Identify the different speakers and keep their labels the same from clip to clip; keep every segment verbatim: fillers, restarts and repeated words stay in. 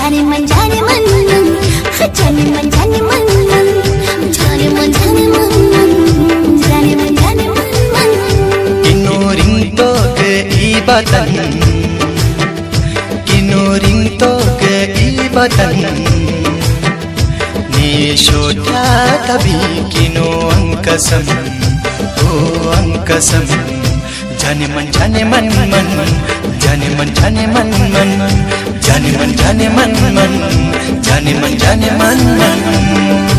Speaker 1: जाने मन जाने मन जाने मन जाने मन जाने मन जाने मन जाने मन जाने मन
Speaker 2: किनो रिंगतो के ibatan किनो रिंगतो के ibatan ni shota tabi kino angkasam oh angkasam जाने मन जाने मन मन जाने मन जाने मन मन जाने मन जाने मन मन जाने मन जाने मन मन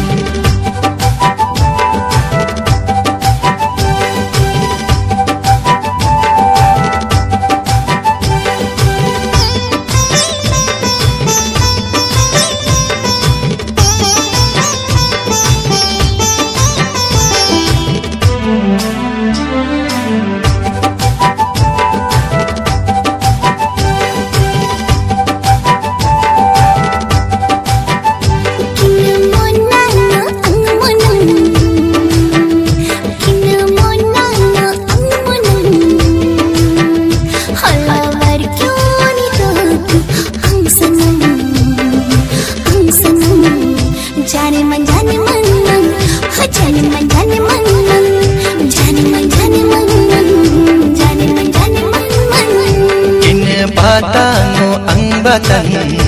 Speaker 2: जाने मन जाने मन मन जाने मन जाने मन मन जाने मन जाने मन मन जाने मन जाने मन मन किन batango ang batan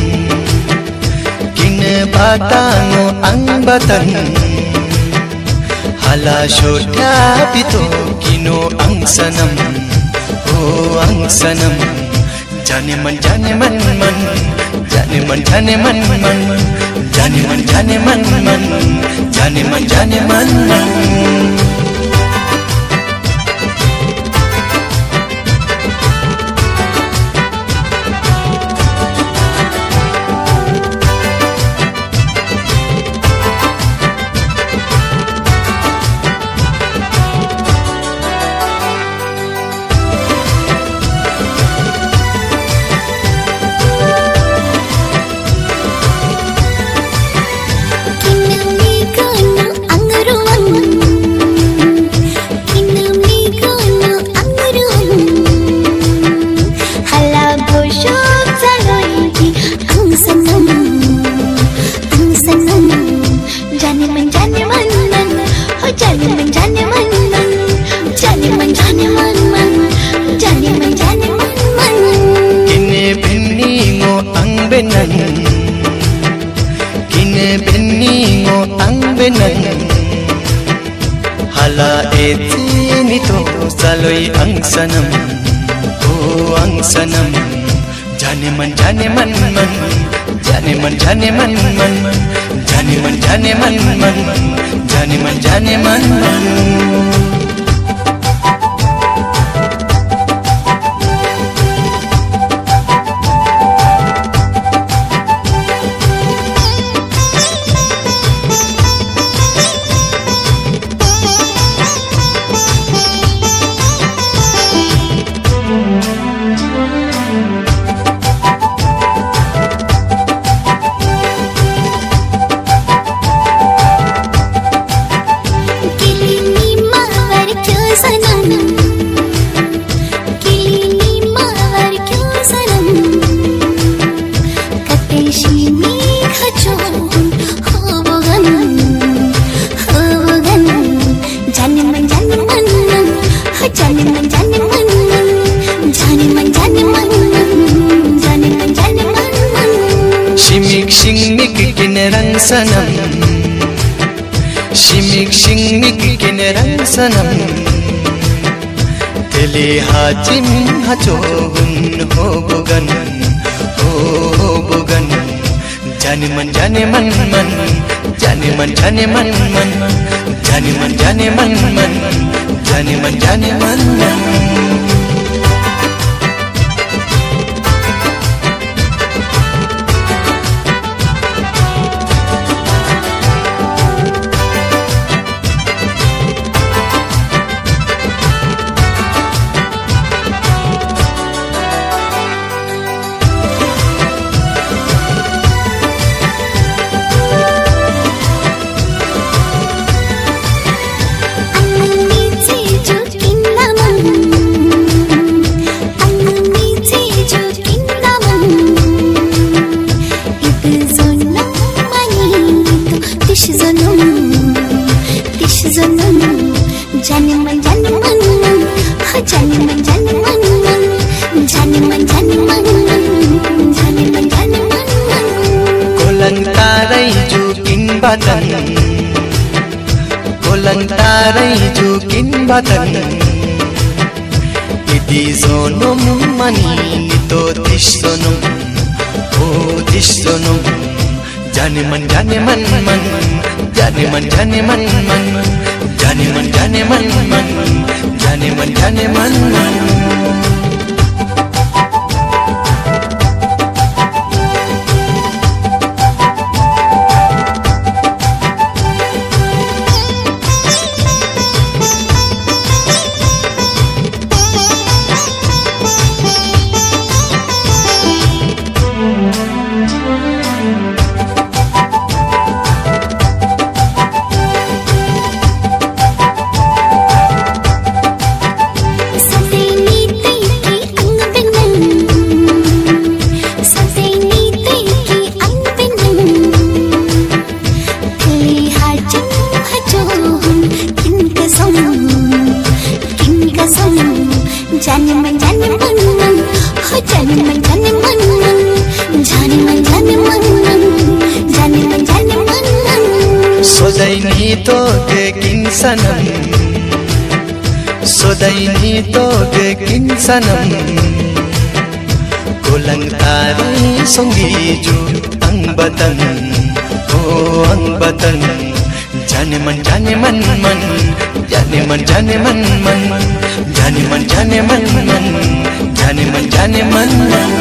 Speaker 2: kin batango ang batan hala shota pito kino ang sanam oh ang sanam जाने मन जाने मन मन जाने मन जाने मन मन जाने मन जाने मन मन जाने मन जाने मन मन जाने मन जाने मन मन जाने मन जाने मन मन जाने मन जाने मन मन जाने मन जाने मन मन किने benni ngo ang benan किने benni ngo ang benan hala etini to saloi ang sanam oh ang sanam जाने मन जाने मन मन जाने मन जाने मन मन जाने मन जाने मन मन जाने मन जाने मन मन Shimik shimik kinerang sanam Shimik shimik kinerang sanam Tele hajim hachogun ho bogan ho bogan Jane man jane man man Jane man jane man man Jane man jane man man Jane man jane man man
Speaker 1: Ang जाने मन जाने मन जाने मन
Speaker 2: Kolang taray jukin batan Kolang taray jukin batan Iti zonum mani nito tisonum Oh tisonum Jane man jane man man Jane man jane man man Jane man jane man man Jane man jane man man
Speaker 1: जाने मन जाने मन मन हो जाने मन जाने मन मन जाने मन जाने मन मन जाने मन जाने मन मन
Speaker 2: Sodai ni to ke kinsanam Sodai ni to ke kinsanam Kolang taray songi ju ang batan Oh ang batan Jane man jane man man Jane man jane man man Jane man jane man man Jane man jane man man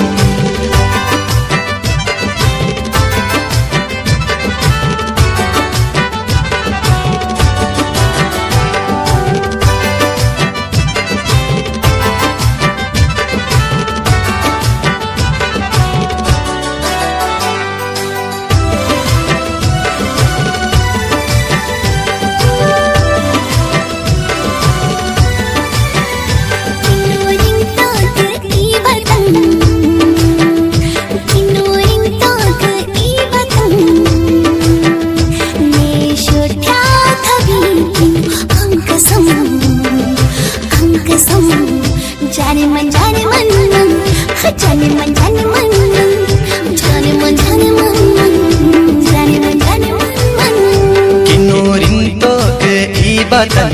Speaker 1: जाने मन जाने मन मन जाने मन जाने मन मन जाने मन जाने मन मन जाने मन जाने मन मन
Speaker 2: Kinuring to ke ibatan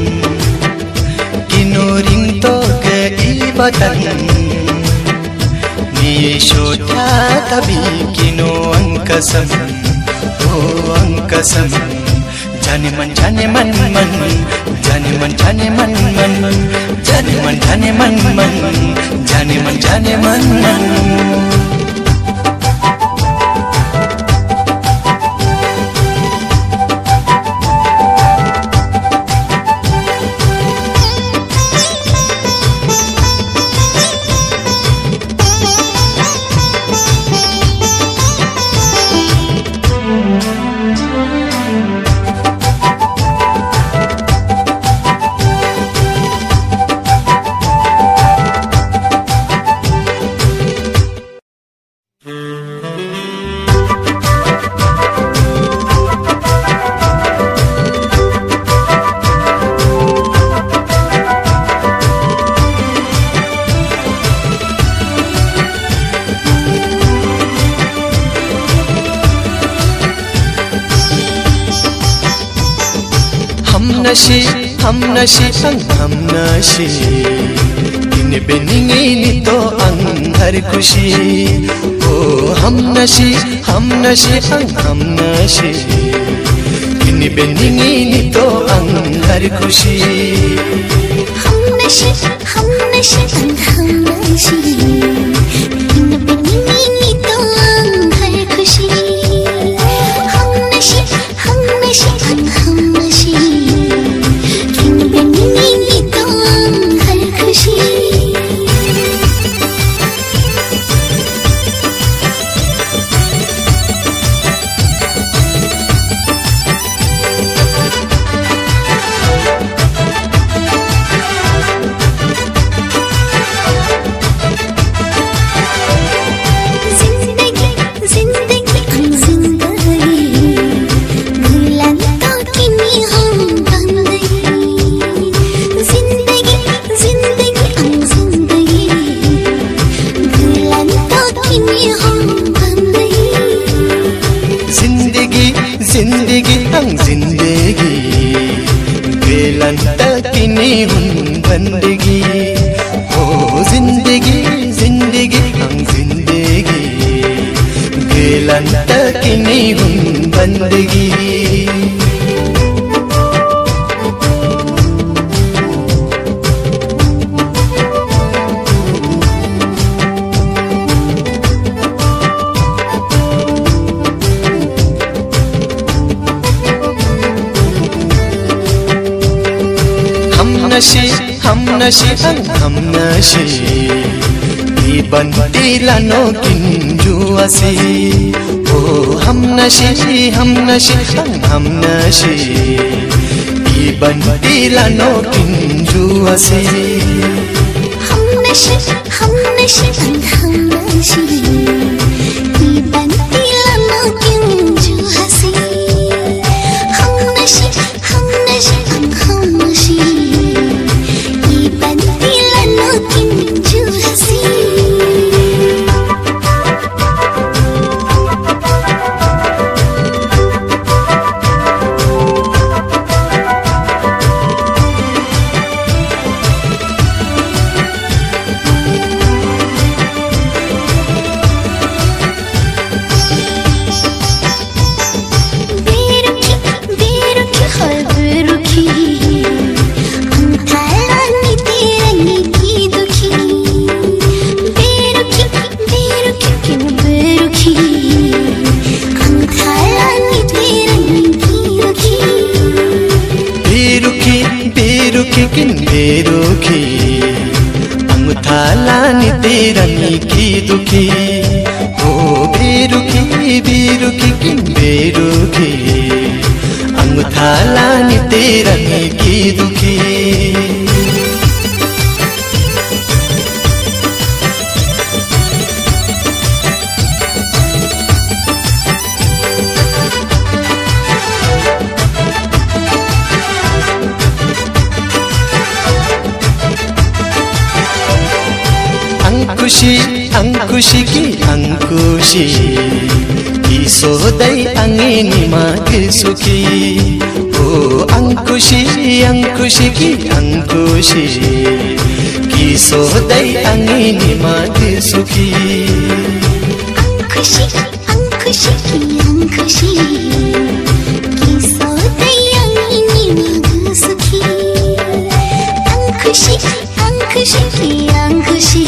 Speaker 2: Kinuring to ke ibatan Ni syodha tabi kino ang kasam Oh ang kasam Jane man jane man man Jane man jane man man Jane man jane man man Jane man jane man man Nasi, ham nasi, ang ham nasi. Ini beningi nito ang hari kushi. Oh ham nasi, ham nasi, ang ham nasi. Ini beningi nito ang hari kushi.
Speaker 1: हम नशे हम नशे हम हम नशे इन बिनी तो हर खुशी हम नशे हम नशे हम हम नशे इन बिनी तो हर खुशी
Speaker 2: तक नहीं हुन बंदगी हम नशे हम नशे हम नशे ये बनती लानो किंजू असी ओ हम नशे हम नशे हम नशे ये बनती लानो किंजू असी
Speaker 1: हम नशे हम नशे हम नशे ये बनती लानो किंजू हसी हम नशे हम नशे हम नशे ये बनती लानो किंजू हसी
Speaker 2: किन बेरुखी अंगुथाला नि तेरनी की दुखी ओ बेरुखी बेरुखी किन बेरुखी अंगुथाला नि तेरनी की दुखी अंकुशी अंकुशी की अंकुशी की सोदई अंगिनी माग सुखी ओ अंकुशी अंकुशी की अंकुशी की सोदई अंगिनी माग सुखी
Speaker 1: अंकुशी अंकुशी की अंकुशी की सोदई अंगिनी माग सुखी अंकुशी अंकुशी की अंकुशी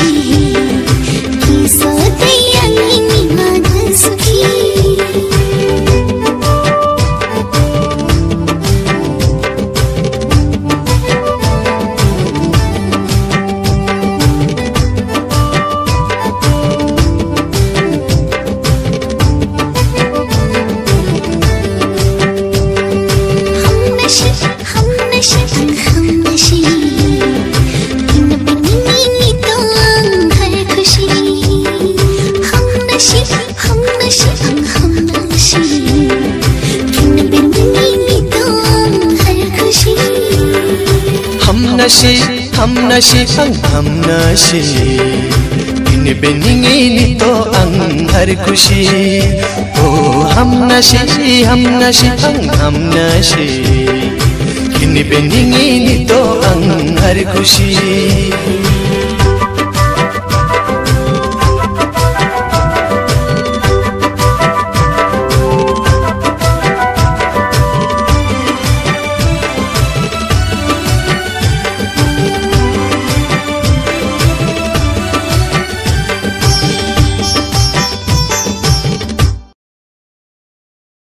Speaker 2: नशे हम नशे हम नशे इन बिनिंगे नि तो अंग हर खुशी ओ हम नशे हम नशे हम नशे इन बिनिंगे नि तो अंग हर खुशी